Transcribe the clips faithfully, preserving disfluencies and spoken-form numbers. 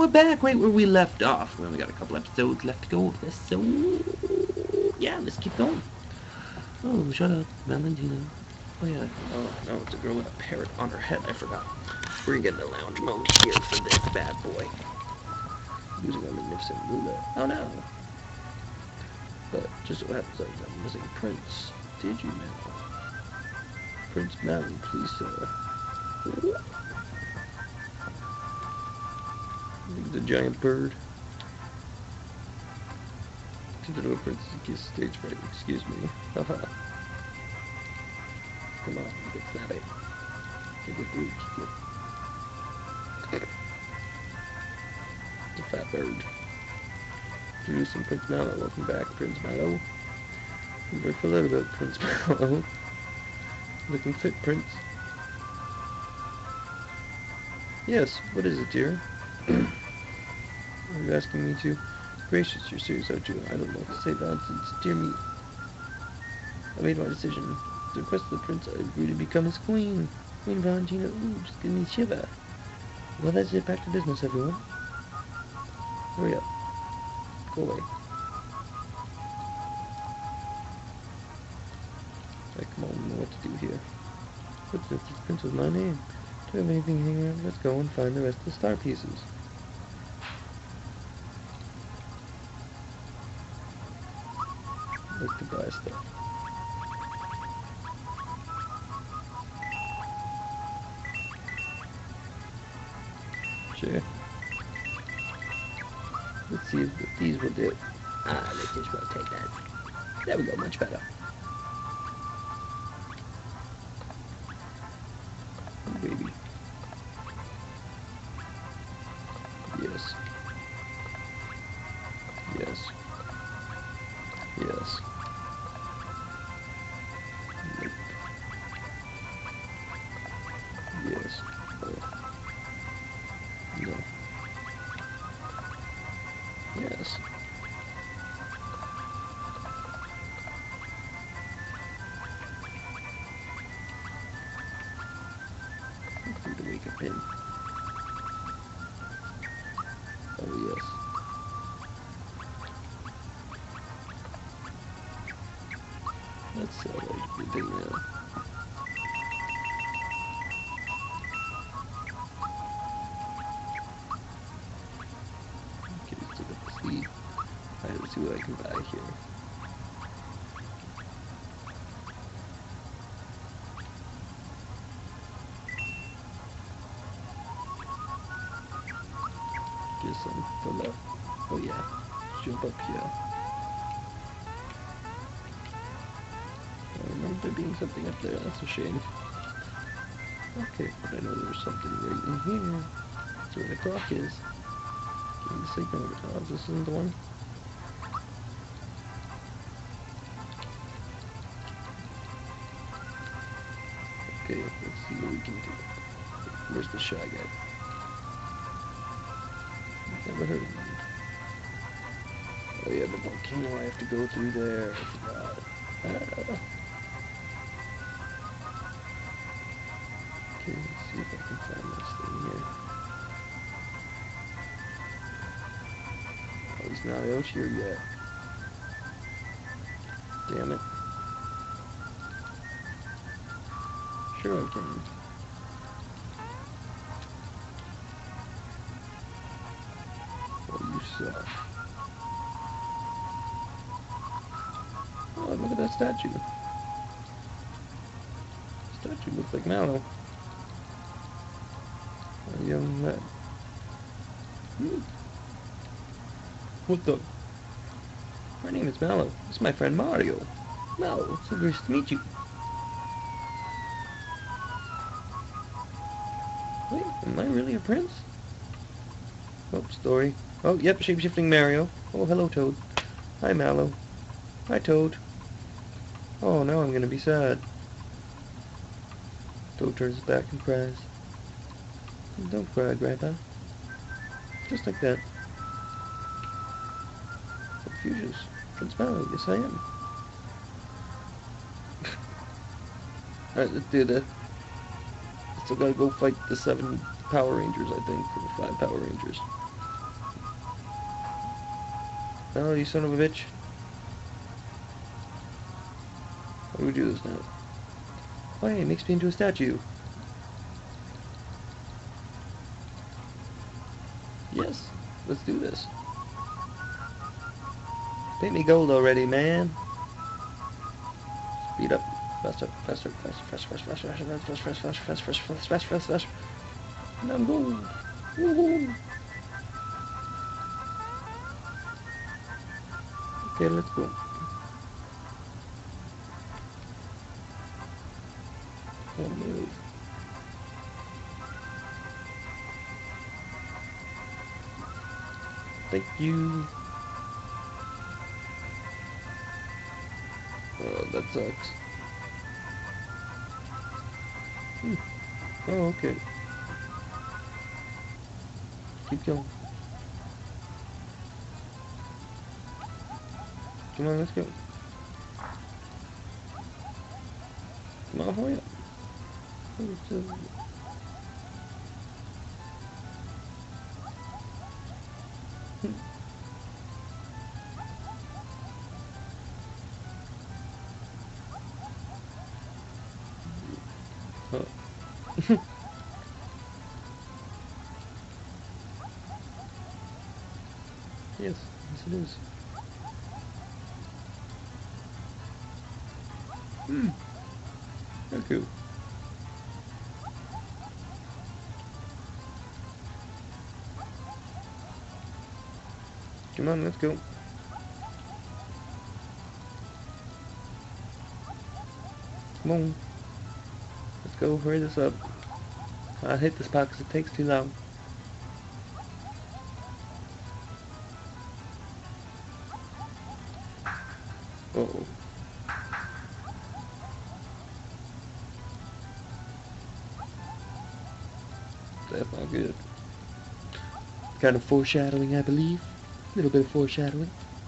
we're back right where we left off. We only got a couple episodes left to go of this, so yeah, let's keep going. Oh, shut up, Valentina. Oh yeah, oh no, it's a girl with a parrot on her head, I forgot. We're getting a lounge mode here for this bad boy. Using a magnificent ruler. Oh no! But just so happens I was a missing prince. Did you know? Prince Mallow, please, sir. The giant bird. Consider a princess kiss stage fright. Excuse me. Haha. Come on, get snappy. Take a food. The fat bird. Introducing Prince Mallow. Welcome back, Prince Mallow. We very familiar about Prince Mallow. Looking fit, Prince. Yes, what is it, dear? Are you asking me to? Gracious, you're serious, aren't you? I don't know what to say, nonsense. Dear me. I made my decision. At the request of the prince, I agreed to become his queen. Queen Valentina, ooh, just give me a shiver. Well, that's it. Back to business, everyone. Hurry up. Go away. I come on, know what to do here. What's this? This prince was my name. Do you have anything hanging around? Let's go and find the rest of the star pieces. Like to buy stuff. Sure. Let's see if these will do. Ah, let's just rotate that. There we go, much better. Oh, baby. Yes. Yes. Yes. Nope. Yes. Oh. No. Yes. Let's do the wake up pin. Oh yes. That's uh, like the thing now. Okay, so let's see. Alright, let's see what I can buy here. Get some fill up. Oh yeah. Jump up here. I remember there being something up there, that's a shame. Okay, but I know there's something right in here. That's where the clock is. Give me the signal. Oh, this isn't the one. Okay, let's see what we can do. Where's the Shy Guy? Never heard of him. Oh yeah, the volcano, I have to go through there. I forgot. Ah. Okay, let's see if I can find this thing here. Oh, he's not out here yet. Damn it. Sure I can. Oh, you suck. Oh, look at that statue. The statue looks like Mallow. A young lad. Hmm. What the? My name is Mallow. This is my friend Mario. Mallow, it's so nice to meet you. Wait, am I really a prince? Oh, story. Oh, yep, shape-shifting Mario. Oh, hello, Toad. Hi, Mallow. Hi, Toad. Oh, now I'm gonna be sad. Toad turns his back and cries. Don't cry, Grandpa. Just like that. Confucius. Prince Mallow, yes I am. Alright, let's do this. Still gotta go fight the seven Power Rangers, I think, or the five Power Rangers. No, you son of a bitch. How do we do this now? Oh, hey, it makes me into a statue. Yes, let's do this. Paint me gold already, man. Speed up. Faster, faster, faster, faster, faster, faster, faster, faster, faster, faster, faster, faster, faster, faster, faster. Now I'm gold. Woohoo! Okay, let's go. Can't move. Thank you. Oh, that sucks. Hmm. Oh, okay. Keep going. Come on, let's go. Come on, hurry up. Oh. Yes, yes it is. Hmm. Very cool. Come on, let's go. Come on. Let's go, hurry this up. I hate this part because it takes too long. Uh oh. That's not good. Kind of foreshadowing, I believe. A little bit of foreshadowing.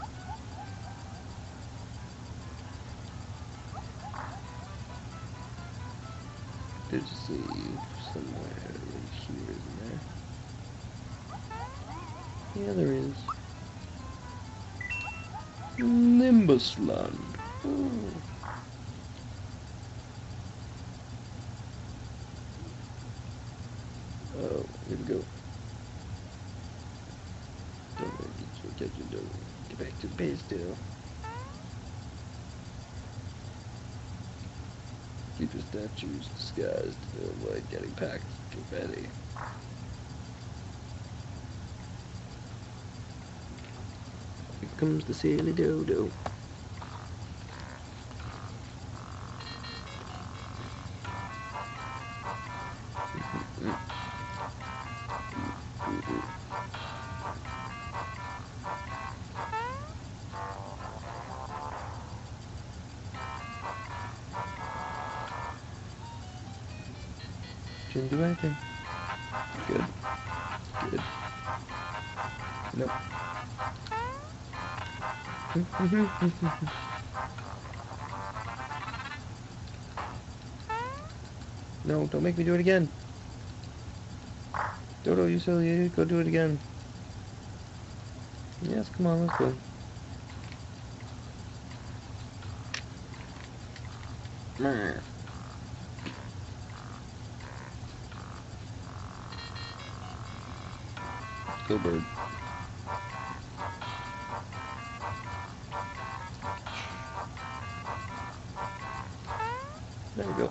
There's a save somewhere right here, isn't there? Yeah, there is. Nimbusland. Oh. Oh, here we go. Don't get your attention, don't get back to the base still. Keep your statues disguised to avoid getting packed with confetti. Here comes the silly dodo. Didn't do anything. Good. Good. Nope. No, don't make me do it again. Dodo, you silly idiot, go do it again. Yes, come on, let's go. Meh. Go bird. There we go.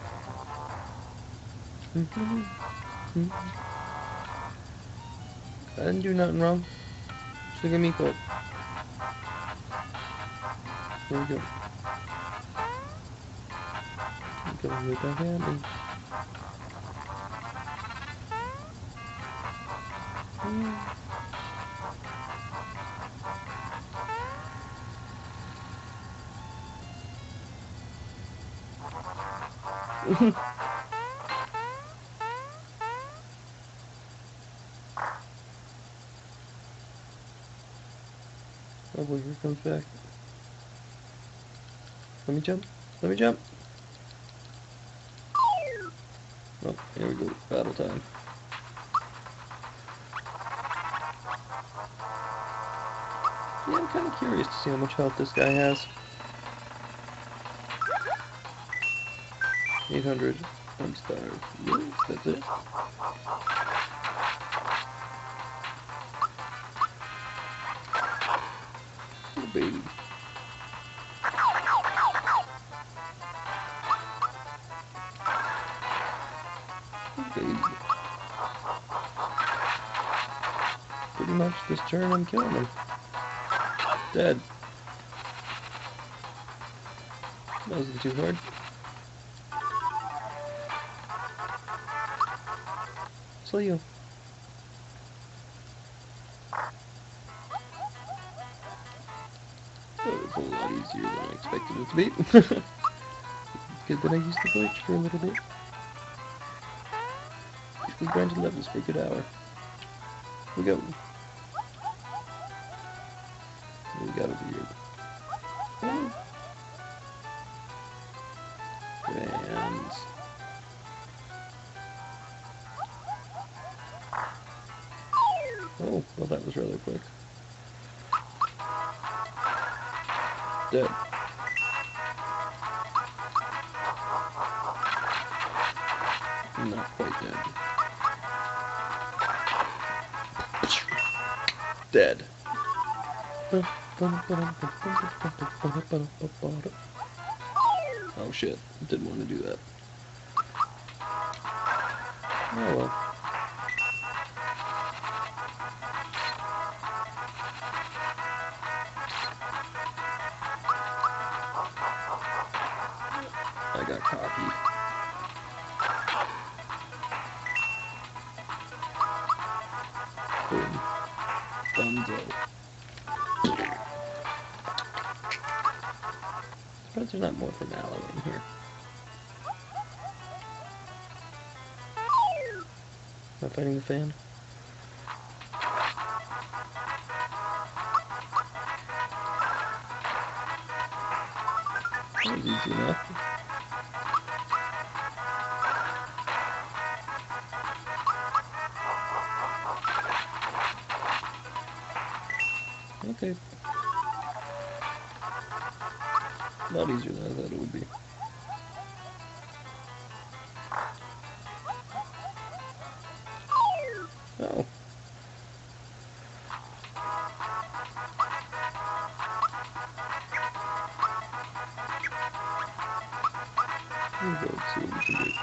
I didn't do nothing wrong. Just look at me, Colt. There we go. You're going right back at me. Oh boy, here comes back. Let me jump. Let me jump. Oh, here we go. Battle time. Yeah, I'm kind of curious to see how much health this guy has. eight hundred. I'm starved. Really? That's it? Oh, baby. Oh, baby. Pretty much this turn I'm killing him. Dead. That wasn't too hard. Slay you. That was a lot easier than I expected it to be. It's good that I used the glitch for a little bit. We granted levels for a good hour. We go. What we got over here? Oh. Fans. Oh, well that was rather quick. Dead. Not quite dead. Dead. Oh shit, didn't want to do that. Oh well. I got cocky. Boom. Dunzo. Surprised there's not more for Mallow in here. Am I fighting the fan? That was easy enough. Okay. A lot easier than I thought it would be. Oh. We'll go see what we can do.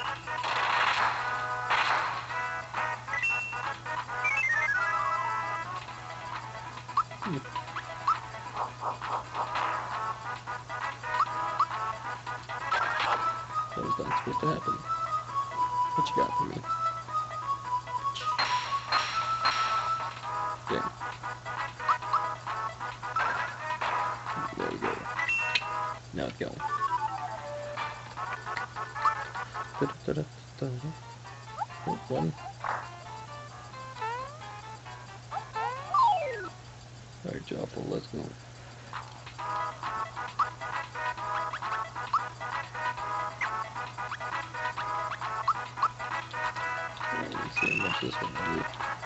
Hmm. That was not supposed to happen. What you got for me? Yeah. There we go. Now it's going. Da -da -da -da -da. Oh, one. Alright, Joffle, let's go. Alright, let's see how much this one will do.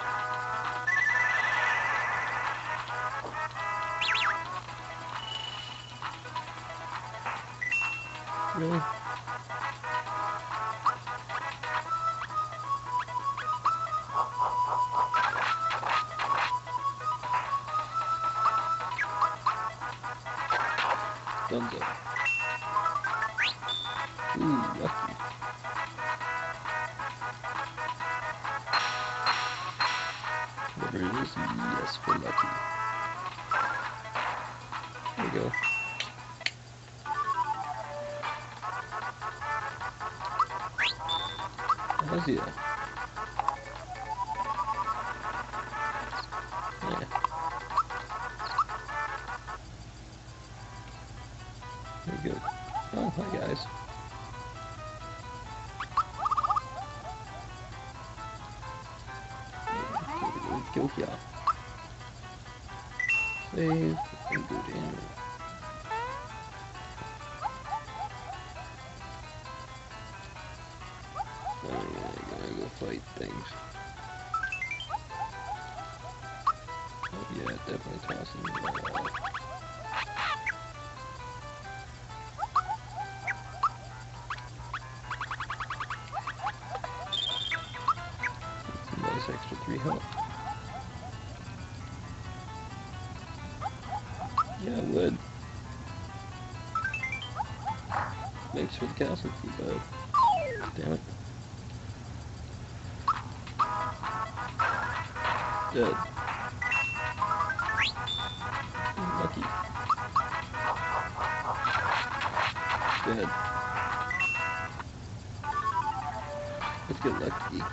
Really? Thumbs up. Ooh, lucky. Whatever it is, yes, we're lucky. There we go. How's he at? Yeah. Very good. Oh, hi guys. Go here. Save and go in. I'm gonna go fight things. Oh yeah. Yeah, definitely tossing. Uh, nice extra three health. Yeah, I would. Thanks for the castle key, bud. Damn it. Dead. Lucky. Dead. Let's get lucky.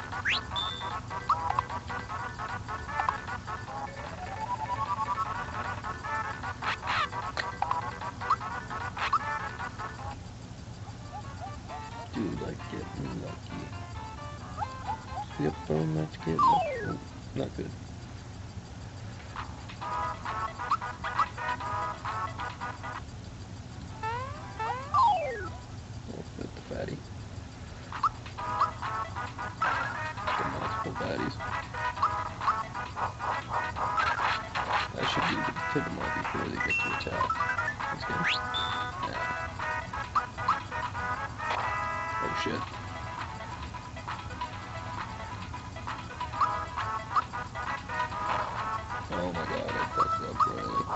Dude, like getting lucky. Yep, so much get lucky. Oh, not good. Oh, that's the fatty. The multiple fatties. I should be able to kill them all before they get to attack. That's good. Yeah. Oh shit. Oh my god, I fucked up royally.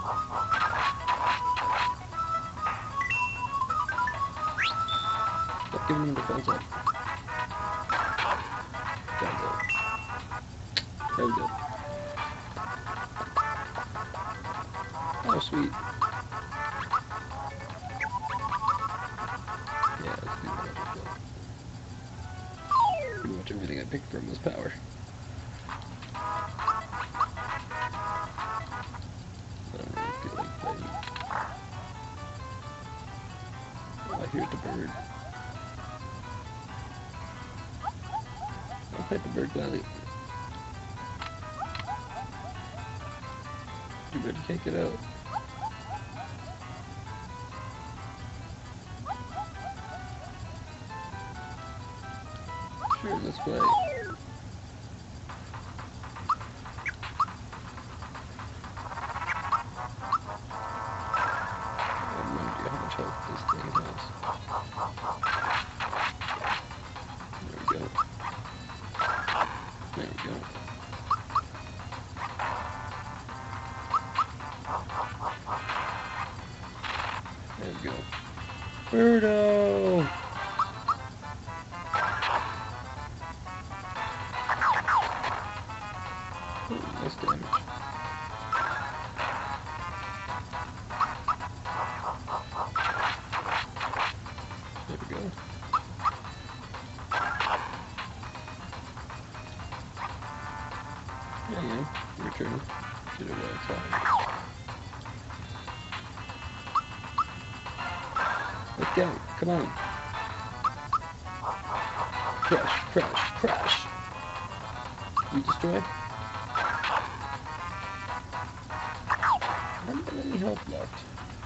Stop giving me the defense up. Down low. There we go. Oh sweet. Yeah, let's do whatever. Pretty much everything I picked from was power. I don't really feel like playing. Oh, I hear the bird. I'll fight the bird gladly. Too bad you can't get out. Sure, let's play. I wonder how much health this thing has. There we go. There we go. There we go. Birdo! Ooh, nice damage. There we go. Yeah, yeah. Your turn. Get away outside. Let's go. Come on. Crash, crash, crash. You destroy? I don't have any health left.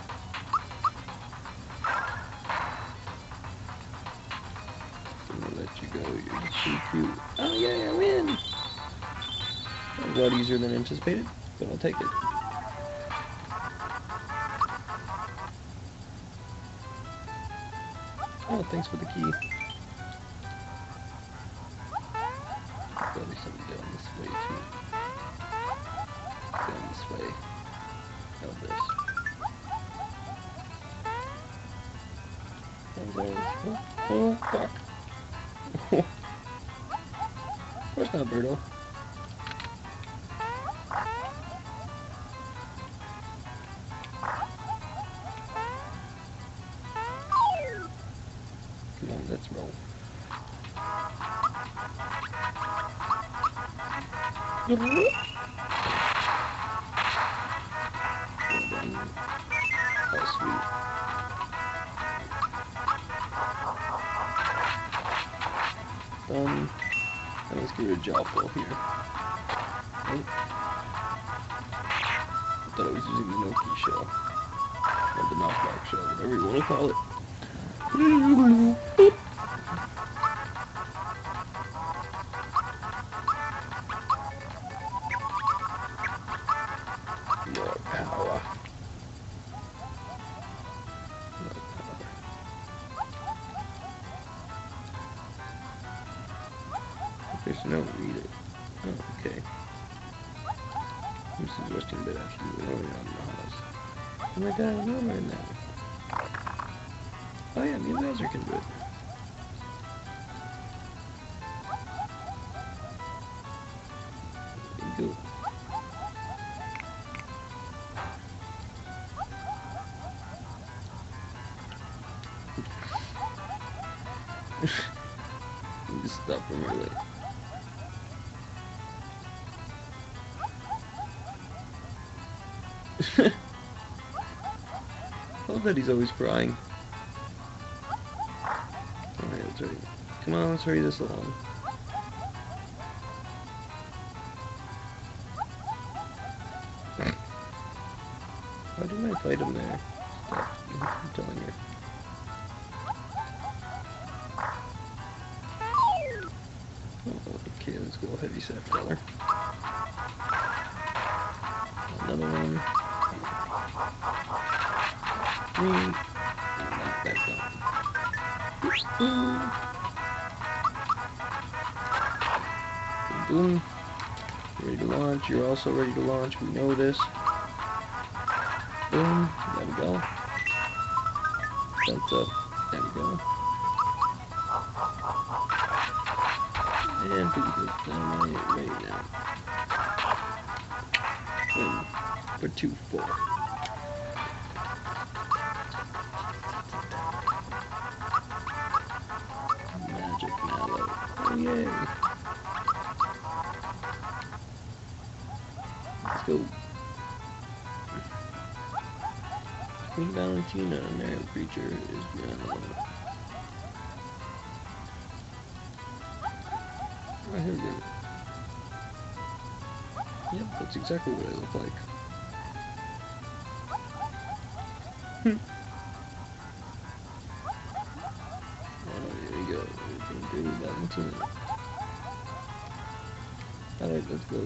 I'm gonna let you go. You're just too cute. Oh yeah, I win! That was a lot easier than anticipated, but I'll take it. Oh, thanks for the key. Probably something down this way too. Down this way. How this? Oh, oh fuck. Of course not, Birdo. Come on, let's roll. Well done. Oh, sweet. Done. And let's get rid of Jalpo here. Oh. I thought I was using the Noki shell. Or the knockback shell, whatever you want to call it. This is resting bit after you were on the house. Oh my god, no, we're in there. Oh yeah, me and Bowser can do it. Go. Just stop him early. I love that he's always crying. Alright, let's hurry. Come on, let's hurry this along. How did I fight him there? Stop. I'm telling her. Oh, okay, let's go heavy set color. Another one. Three. Knock that down. Boom. Boom. Ready to launch. You're also ready to launch. We know this. Boom. There we go. Jumps up. There we go. And we go dynamite right now. Boom. For two, four. Magic Mallow. Oh yay. Let's go. Queen Valentina, a narrow creature, is beyond. Oh, here we go. Yep, that's exactly what I look like. Hmm. Oh, here we go. Queen Valentina. Alright, let's go.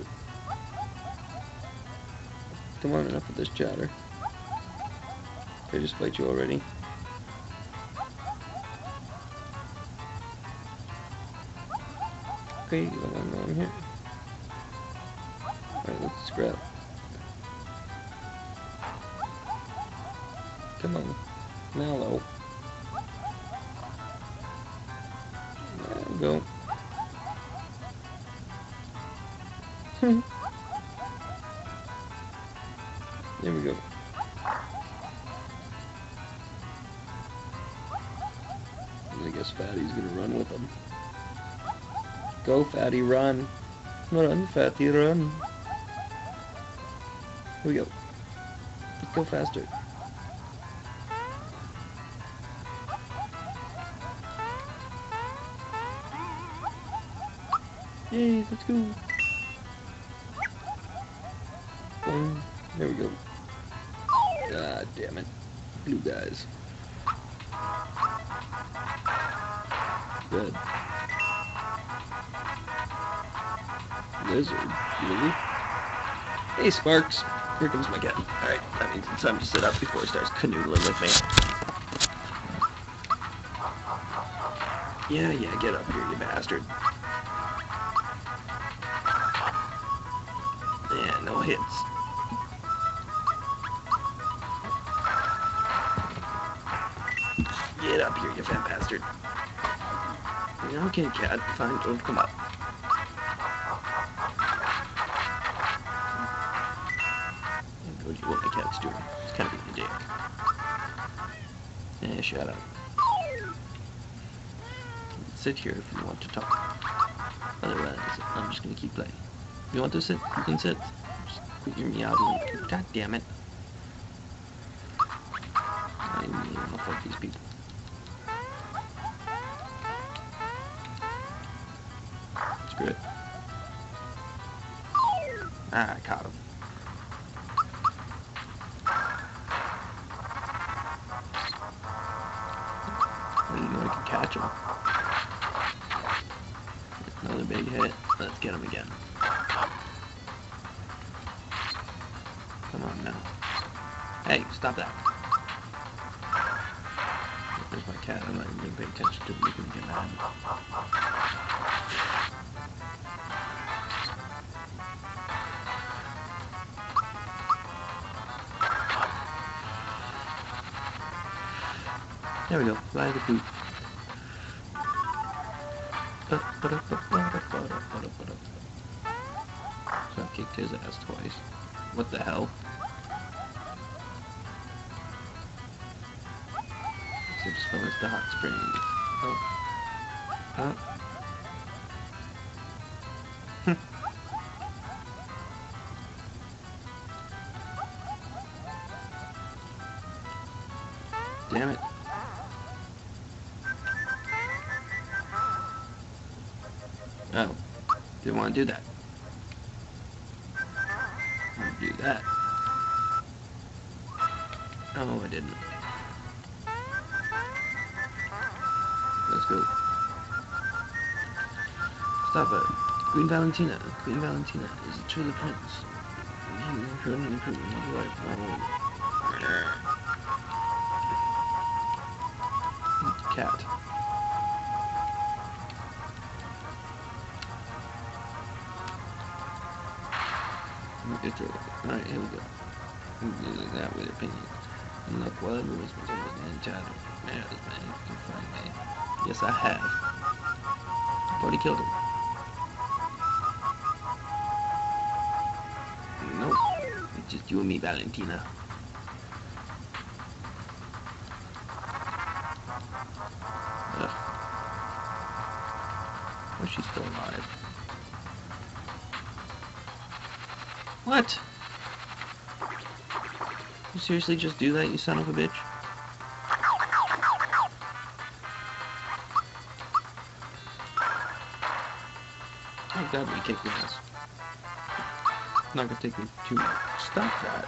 Come on, enough of this chatter. Did I just fight you already? Okay, you don't want to know I'm here. Alright, let's scrap. Come on. Mallow. There we go. There we go. I guess Fatty's gonna run with him. Go, Fatty, run. Run, Fatty, run. Here we go. Let's go faster. Yay, let's go. Boom. There we go. God damn it. Blue guys. Good. Lizard, really? Hey, Sparks. Here comes my cat. Alright, that means it's time to sit up before he starts canoodling with me. Yeah, yeah, get up here, you bastard. Yeah, no hits. Get up here, you fat bastard. Okay, cat, fine, don't come up. I told you what my cat's doing. It's kind of being a dick. Eh, shut up. Sit here if you want to talk. Otherwise, I'm just gonna keep playing. You want to sit? You can sit. Just quit your meowing. God damn it. I mean, I'll fuck these people. Screw it. Ah, I caught him. I didn't know I could catch him. Another big hit. Let's get him again. Come on now. Hey, stop that. There's my cat. I'm not even paying attention to him. You can get mad. There we go. Fly the poop. So I kicked his ass twice. What the hell? So just fell into the hot springs. Oh. Oh. Damn it. Oh. Didn't want to do that. I'll do that. Oh, I didn't. Let's go. Stop it. Queen Valentina. Queen Valentina is truly prince. Cat. Alright, here we go. Using that with opinion. And look, while everyone was in chat, man, this man, you can find me. Yes, I have. I've already killed him. Nope. It's just you and me, Valentina. Ugh. Oh, she's still alive. What? You seriously just do that, you son of a bitch? Oh god, we kicked his ass. It's not gonna take me too much. Stop that.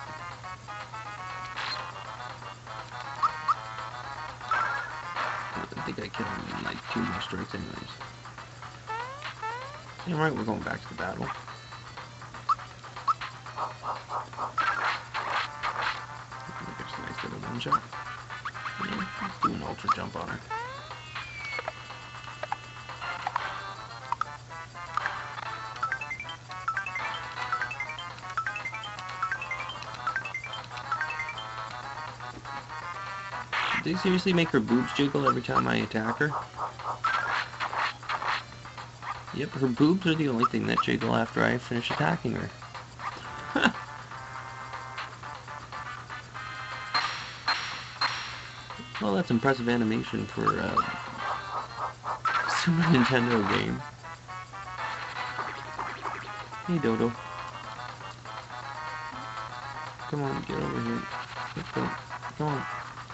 I think I killed him in like two more strikes anyways. Yeah, right, we're going back to the battle. Nice little one shot. Yeah, let's do an ultra jump on her. Did they seriously make her boobs jiggle every time I attack her? Yep, her boobs are the only thing that jiggle after I finish attacking her. Well, that's impressive animation for a Super Nintendo game. Hey, Dodo. Come on, get over here. Let's go. Come on.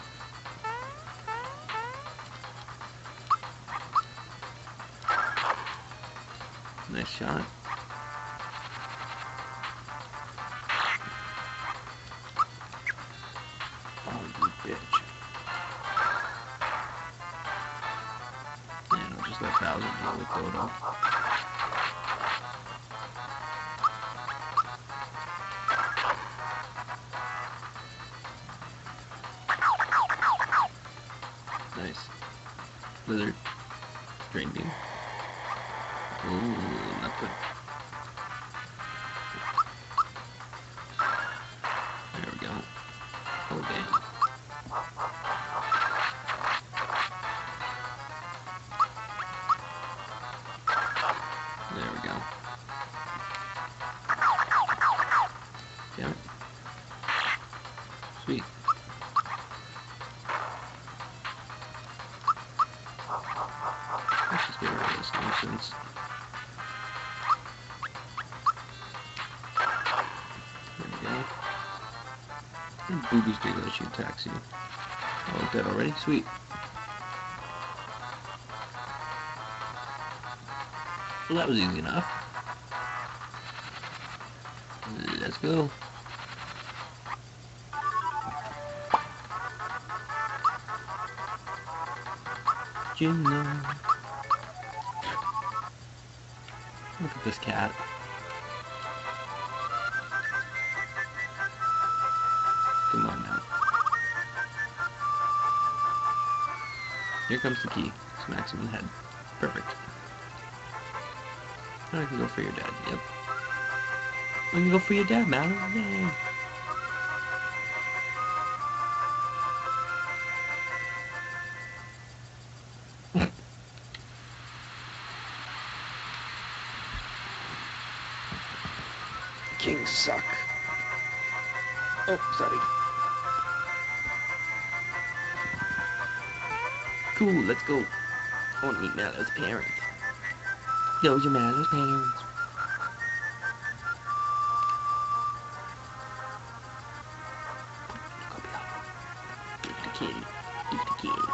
Nice shot. Oh, you bitch. And I'll just let Bowser deal with Dodo. Nice. Lizard. Drain beam. Ooh, not good. There we go. Oh, damn. There we go. Damn it. Sweet. Let's just get rid of this nonsense. There we go. And boobies do that, she attacks you. Oh, dead already? Sweet. Well, that was easy enough. Let's go. Juno. Look at this cat. Come on now. Here comes the key. Smacks him in the head. Perfect. Now I can go for your dad. Yep. I can go for your dad, man. Yay. suck. Oh, sorry. Cool, let's go. I want to meet Mallow's parents. Those are Mallow's parents. Give the kitty. Give the kitty.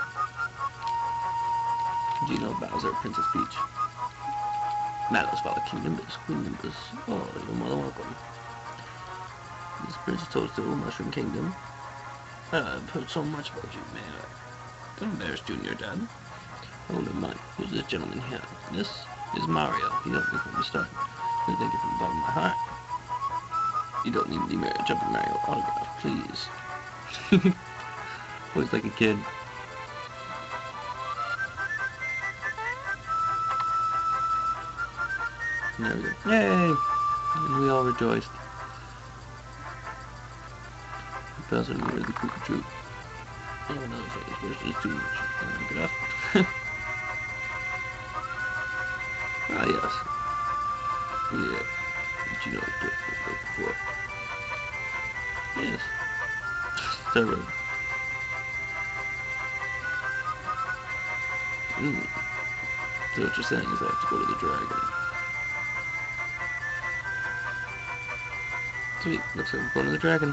Do you know Bowser, Princess Peach? Mallow's father, King Nimbus, Queen Nimbus. Oh, you're more than welcome. This Princess Toadstool, Mushroom Kingdom. Uh, I've heard so much about you, man. Don't embarrass Junior, Dad. Oh, never mind. Who's this gentleman here? This is Mario. He helped me from the start. I thank you from the bottom of my heart. You don't need the Jumping Mario autograph, please. Always like a kid. And there we go. Yay! And we all rejoiced. Bowser and the Koopa Troop. Oh no, this version is too much. Can I get off? Ah, yes. Yeah. Did you know the book was before? Yes. So, mm. So what you're saying is I have to go to the dragon. Sweet, looks like we're going to the dragon.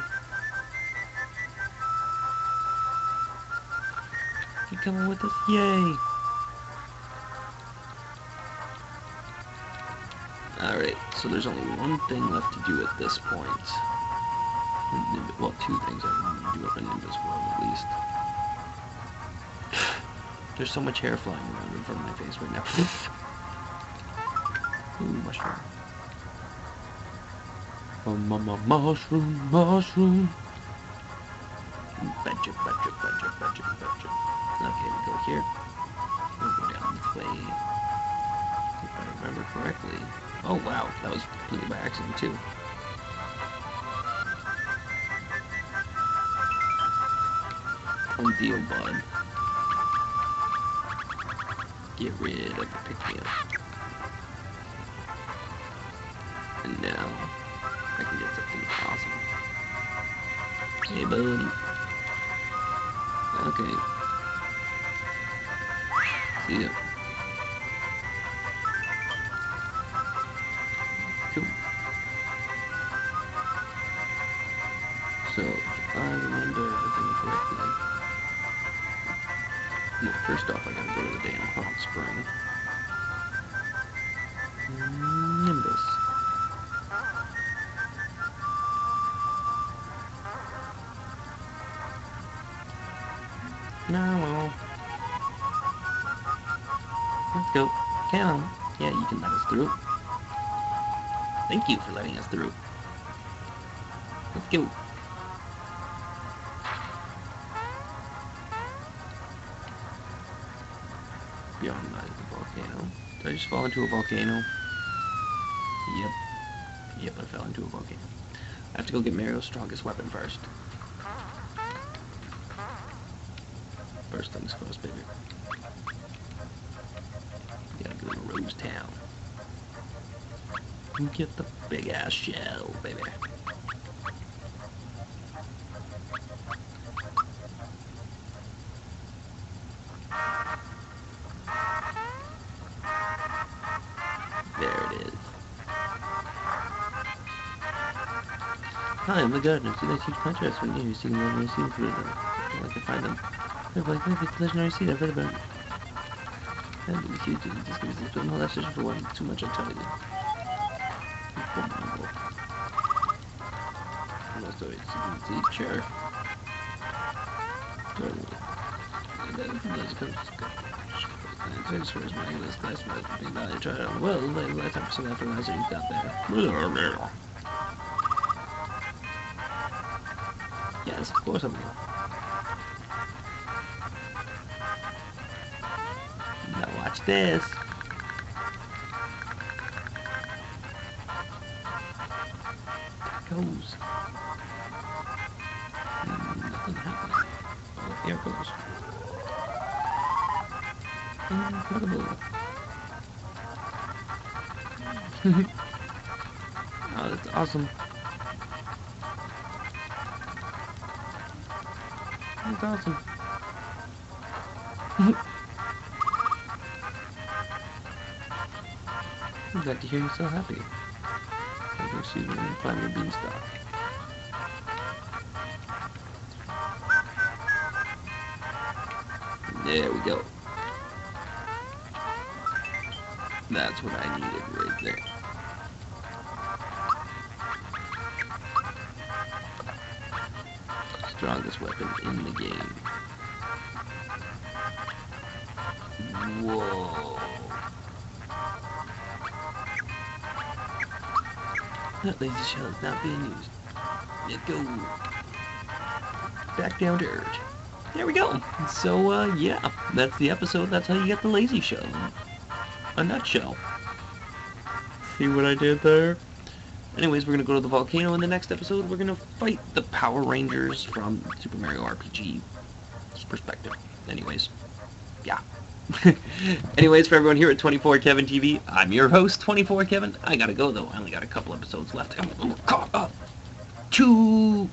You coming with us? Yay! Alright, so there's only one thing left to do at this point. Well, two things I want to do up in Nimbus World, at least. There's so much hair flying around in front of my face right now. Ooh, mushroom. Oh, mama, mushroom, mushroom. Betcha, betcha, betcha, betcha, betcha. Okay, we go here. We'll go down this way. If I remember correctly. Oh, wow, that was completely by accident, too. Deal, bud. Get rid of the pick-me-up. And now, I can get something awesome. Hey, buddy. Okay. See ya. Cool. So, if I remember everything correctly, well, first off, I gotta go to the damn hot spring. Nimbus. No, well. Let's go. Come. Yeah, you can let us through. Thank you for letting us through. Let's go. Beyond the volcano. Did I just fall into a volcano? Yep. Yep, I fell into a volcano. I have to go get Mario's strongest weapon first. First things first, baby. Gotta go to Rose Town. And get the big ass shell, baby. There it is. Hi, I'm the gardener. See that huge contrast from you. You see the legendary seed for it. I like to find them. They're like, look, it's the legendary seed. I've read about it. And the seed just gives this one whole last for one. Too much, I'll tell you. Almost always seed, sure. Thanks for his money. This last month, being value tried out. Well, the last time for some fertilizer you got there. Yes, of course I will. Now watch this. Goes. Mm, nothing happening. Oh, here it goes. Incredible. Oh, that's awesome. That's awesome. I'm glad to hear you so happy. Okay, excuse me, let me climb your beanstalk. There we go. That's what I needed right there. Strongest weapon in the game. Whoa. That lazy shell is not being used. Let go. Back down to earth. There we go. So, uh, yeah, that's the episode. That's how you get the lazy shell. A nutshell. See what I did there? Anyways, we're going to go to the volcano in the next episode. We're going to fight the Power Rangers from Super Mario R P G perspective. Anyways, yeah. Anyways, for everyone here at twenty-four Kevin T V, I'm your host, twenty-four Kevin. I gotta go, though. I only got a couple episodes left. I'm caught up to...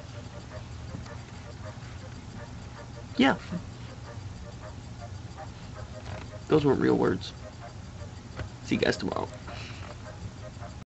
Yeah. Those weren't real words. See you guys tomorrow.